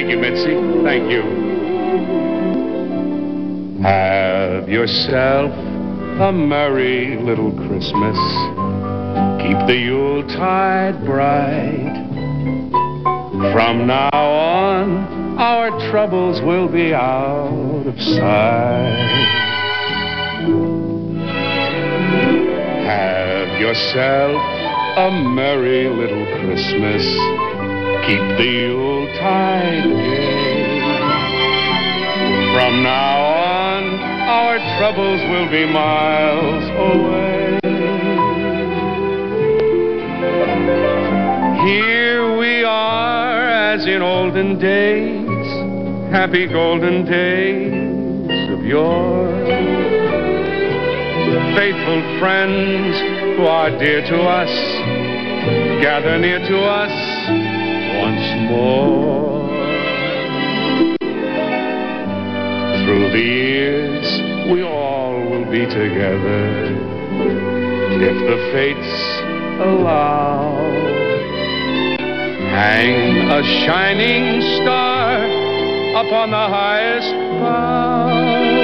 Thank you, Mitzi. Thank you. Have yourself a merry little Christmas. Keep the Yuletide bright. From now on, our troubles will be out of sight. Have yourself a merry little Christmas. Keep the Yuletide gay. From now on, our troubles will be miles away. Here we are as in olden days, happy golden days of yore. Faithful friends who are dear to us, gather near to us once more. Through the years, we all will be together, if the fates allow. Hang a shining star upon the highest bough.